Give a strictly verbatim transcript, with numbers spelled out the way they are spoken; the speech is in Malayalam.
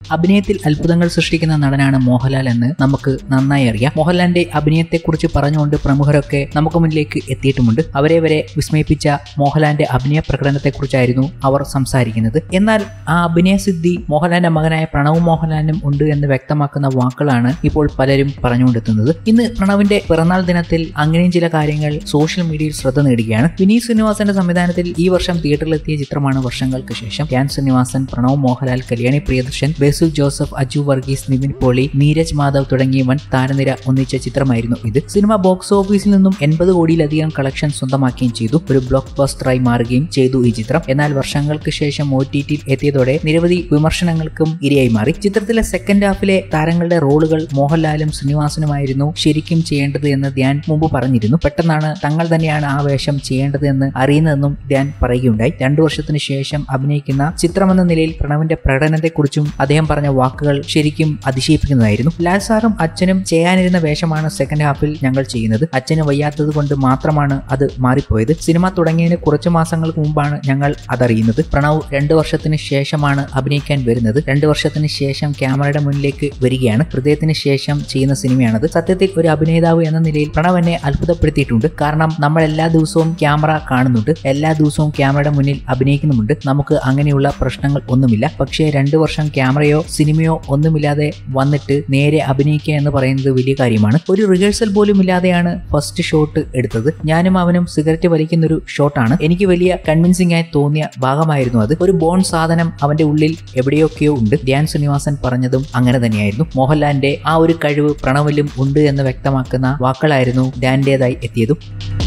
അഭിനയത്തിൽ അത്ഭുതങ്ങൾ സൃഷ്ടിക്കുന്ന നടനാണ് മോഹൻലാൽ എന്ന് നമുക്ക് നന്നായി അറിയാം. മോഹൻലാലിന്റെ അഭിനയത്തെക്കുറിച്ച് പറഞ്ഞുകൊണ്ട് പ്രമുഖരൊക്കെ നമുക്ക് മുന്നിലേക്ക് എത്തിയിട്ടുമുണ്ട്. അവരെ വരെ വിസ്മയിപ്പിച്ച മോഹൻലാലിന്റെ അഭിനയ പ്രകടനത്തെക്കുറിച്ചായിരുന്നു അവർ സംസാരിക്കുന്നത്. എന്നാൽ ആ അഭിനയസിദ്ധി മോഹൻലാലിന്റെ മകനായ പ്രണവ് മോഹൻലാലിനും ഉണ്ട് എന്ന് വ്യക്തമാക്കുന്ന വാക്കുകളാണ് ഇപ്പോൾ പലരും പറഞ്ഞുകൊണ്ടെത്തുന്നത്. ഇന്ന് പ്രണവിന്റെ പിറന്നാൾ ദിനത്തിൽ അങ്ങനെയും ചില കാര്യങ്ങൾ സോഷ്യൽ മീഡിയയിൽ ശ്രദ്ധ നേടുകയാണ്. വിനീത് ശ്രീനിവാസന്റെ സംവിധാനത്തിൽ ഈ വർഷം തിയേറ്ററിലെത്തിയ ചിത്രമാണ് വർഷങ്ങൾക്ക് ശേഷം. ധ്യാൻ ശ്രീനിവാസൻ, പ്രണവ് മോഹൻലാൽ, കല്യാണി പ്രിയദർശൻ, ബേസിൽ ജോസഫ്, അജു വർഗീസ്, നിവിൻ പോളി, നീരജ് മാധവ് തുടങ്ങിയ വൻ താരനിര ഒന്നിച്ച ചിത്രമായിരുന്നു ഇത്. സിനിമ ബോക്സ് ഓഫീസിൽ നിന്നും എൺപത് കോടിയിലധികം കളക്ഷൻ സ്വന്തമാക്കുകയും ചെയ്തു. ഒരു ബ്ലോക്ക് ബസ്റ്ററായി മാറുകയും ചെയ്തു ഈ ചിത്രം. എന്നാൽ വർഷങ്ങൾക്ക് ശേഷം ഒ ടി ടിയിൽ എത്തിയതോടെ നിരവധി വിമർശനങ്ങൾക്കും ഇരയായി മാറി. ചിത്രത്തിലെ സെക്കൻഡ് ഹാഫിലെ താരങ്ങളുടെ റോളുകൾ മോഹൻലാലും ശ്രീനിവാസനുമായിരുന്നു ശരിക്കും ചെയ്യേണ്ടത് എന്ന് ധ്യാൻ മുമ്പ് പറഞ്ഞിരുന്നു. പെട്ടെന്നാണ് തങ്ങൾ തന്നെയാണ് ആ വേഷം ചെയ്യേണ്ടത് എന്ന് അറിയുന്നതെന്നും ധ്യാൻ പറയുകയുണ്ടായി. രണ്ടു വർഷത്തിന് ശേഷം അഭിനയിക്കുന്ന ചിത്രമെന്ന നിലയിൽ പ്രണവിന്റെ പ്രകടനത്തെക്കുറിച്ചും അദ്ദേഹം പറഞ്ഞ വാക്കുകൾ ശരിക്കും അതിശയിപ്പിക്കുന്നതായിരുന്നു. ലാൽ സാറും അച്ഛനും ചെയ്യാനിരുന്ന വേഷമാണ് സെക്കൻഡ് ഹാഫിൽ ഞങ്ങൾ ചെയ്യുന്നത്. അച്ഛന് വയ്യാത്തത് കൊണ്ട് മാത്രമാണ് അത് മാറിപ്പോയത്. സിനിമ തുടങ്ങിയതിന് കുറച്ചു മാസങ്ങൾക്ക് മുമ്പാണ് ഞങ്ങൾ അതറിയുന്നത്. പ്രണവ് രണ്ടു വർഷത്തിന് ശേഷമാണ് അഭിനയിക്കാൻ വരുന്നത്. രണ്ടു വർഷത്തിന് ശേഷം ക്യാമറയുടെ മുന്നിലേക്ക് വരികയാണ്. ഹൃദയത്തിന് ശേഷം ചെയ്യുന്ന സിനിമയാണത്. സത്യത്തിൽ ഒരു അഭിനേതാവ് എന്ന നിലയിൽ പ്രണവ് എന്നെ അത്ഭുതപ്പെടുത്തിയിട്ടുണ്ട്. കാരണം നമ്മൾ എല്ലാ ദിവസവും ക്യാമറ കാണുന്നുണ്ട്, എല്ലാ ദിവസവും ക്യാമറയുടെ മുന്നിൽ അഭിനയിക്കുന്നുമുണ്ട്. നമുക്ക് അങ്ങനെയുള്ള പ്രശ്നങ്ങൾ ഒന്നുമില്ല. പക്ഷേ രണ്ടു വർഷം ക്യാമറയോ സിനിമയോ ഒന്നുമില്ലാതെ വന്നിട്ട് നേരെ അഭിനയിക്കുക എന്ന് പറയുന്നത് വലിയ കാര്യമാണ്. ഒരു റിഹേഴ്സൽ പോലും ഇല്ലാതെയാണ് ഫസ്റ്റ് ഷോട്ട് എടുത്തത്. ഞാനും അവനും സിഗരറ്റ് വലിക്കുന്നൊരു ഷോട്ടാണ്. എനിക്ക് വലിയ കൺവിൻസിംഗ് ആയി തോന്നിയ ഭാഗമായിരുന്നു അത്. ഒരു ബോൺ സാധനം അവന്റെ ഉള്ളിൽ എവിടെയൊക്കെയോ ഉണ്ട്. ധ്യാൻ ശ്രീനിവാസൻ പറഞ്ഞതും അങ്ങനെ തന്നെയായിരുന്നു. മോഹൻലാലിന്റെ ആ ഒരു കഴിവ് പ്രണവിലും ഉണ്ട് എന്ന് വ്യക്തമാക്കുന്ന വാക്കുകളായിരുന്നു ധ്യാന്റേതായി എത്തിയതും.